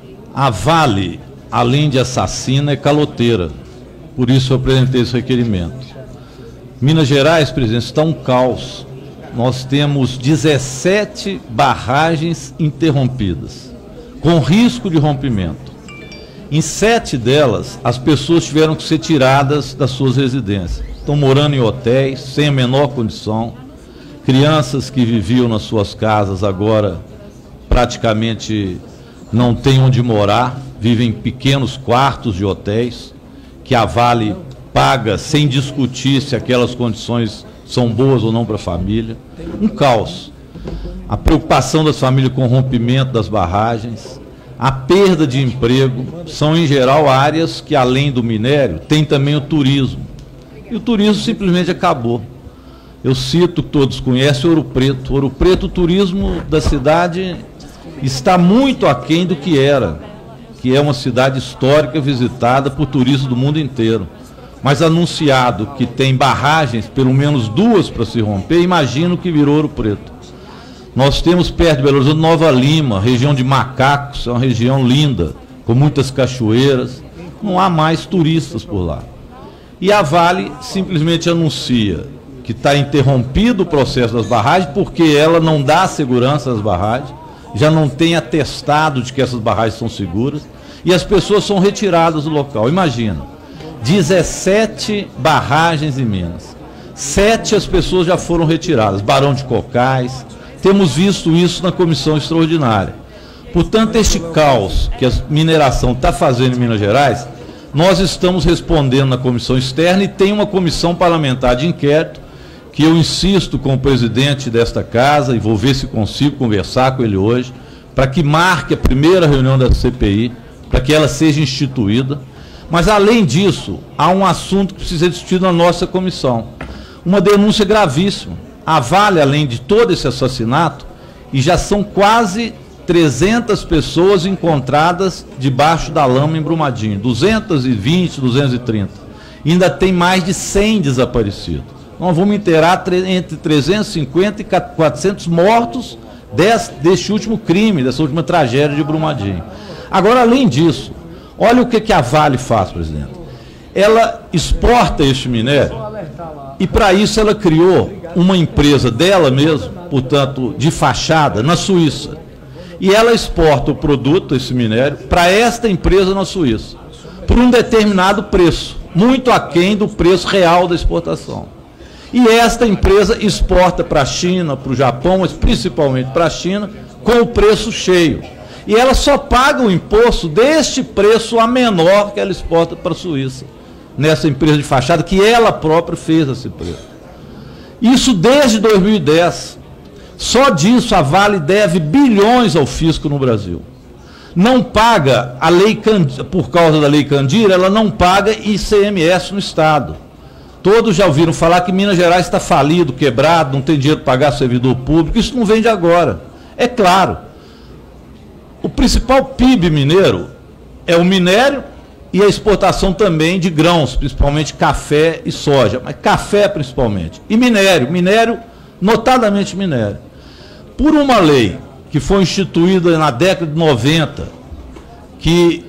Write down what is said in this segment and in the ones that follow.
A Vale, além de assassina, é caloteira. Por isso eu apresentei esse requerimento. Minas Gerais, presidente, está um caos. Nós temos 17 barragens interrompidas, com risco de rompimento. Em 7 delas, as pessoas tiveram que ser tiradas das suas residências. Estão morando em hotéis, sem a menor condição. Crianças que viviam nas suas casas agora praticamente não têm onde morar, vivem em pequenos quartos de hotéis, que a Vale paga sem discutir se aquelas condições são boas ou não para a família. Um caos. A preocupação das famílias com o rompimento das barragens, a perda de emprego, são em geral áreas que, além do minério, tem também o turismo. E o turismo simplesmente acabou. Eu cito, todos conhecem, Ouro Preto. Ouro Preto, o turismo da cidade está muito aquém do que era, que é uma cidade histórica visitada por turistas do mundo inteiro. Mas anunciado que tem barragens, pelo menos 2 para se romper, imagino que virou Ouro Preto. Nós temos perto de Belo Horizonte Nova Lima, região de Macacos, é uma região linda, com muitas cachoeiras, não há mais turistas por lá. E a Vale simplesmente anuncia que está interrompido o processo das barragens, porque ela não dá segurança às barragens, já não tem atestado de que essas barragens são seguras, e as pessoas são retiradas do local. Imagina, 17 barragens em Minas, 7 as pessoas já foram retiradas, Barão de Cocais, temos visto isso na comissão extraordinária. Portanto, este caos que a mineração está fazendo em Minas Gerais, nós estamos respondendo na comissão externa e tem uma comissão parlamentar de inquérito que eu insisto com o presidente desta casa, e vou ver se consigo conversar com ele hoje, para que marque a primeira reunião da CPI, para que ela seja instituída. Mas, além disso, há um assunto que precisa ser discutido na nossa comissão. Uma denúncia gravíssima. A Vale, além de todo esse assassinato, e já são quase 300 pessoas encontradas debaixo da lama em Brumadinho, 220, 230. E ainda tem mais de 100 desaparecidos. Nós vamos inteirar entre 350 e 400 mortos deste último crime, dessa última tragédia de Brumadinho. Agora, além disso, olha o que a Vale faz, presidente. Ela exporta este minério e, para isso, ela criou uma empresa dela mesma, portanto, de fachada, na Suíça. E ela exporta o produto, esse minério, para esta empresa na Suíça, por um determinado preço, muito aquém do preço real da exportação. E esta empresa exporta para a China, para o Japão, mas principalmente para a China, com o preço cheio. E ela só paga o imposto deste preço a menor que ela exporta para a Suíça, nessa empresa de fachada, que ela própria fez esse preço. Isso desde 2010. Só disso a Vale deve bilhões ao fisco no Brasil. Não paga a lei Candir, por causa da lei Candir, ela não paga ICMS no Estado. Todos já ouviram falar que Minas Gerais está falido, quebrado, não tem dinheiro para pagar servidor público. Isso não vem de agora. É claro, o principal PIB mineiro é o minério e a exportação também de grãos, principalmente café e soja, mas café principalmente. E minério, notadamente minério. Por uma lei que foi instituída na década de 90, que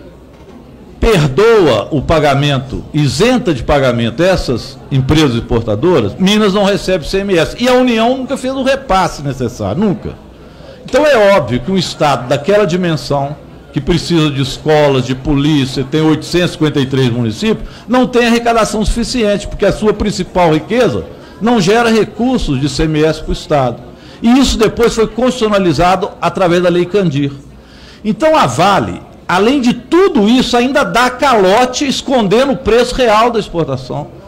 perdoa o pagamento, isenta de pagamento essas empresas exportadoras, Minas não recebe ICMS. E a União nunca fez o repasse necessário, nunca. Então é óbvio que um Estado daquela dimensão, que precisa de escolas, de polícia, tem 853 municípios, não tem arrecadação suficiente, porque a sua principal riqueza não gera recursos de ICMS para o Estado. E isso depois foi constitucionalizado através da lei Candir. Então a Vale, além de tudo isso, ainda dá calote escondendo o preço real da exportação.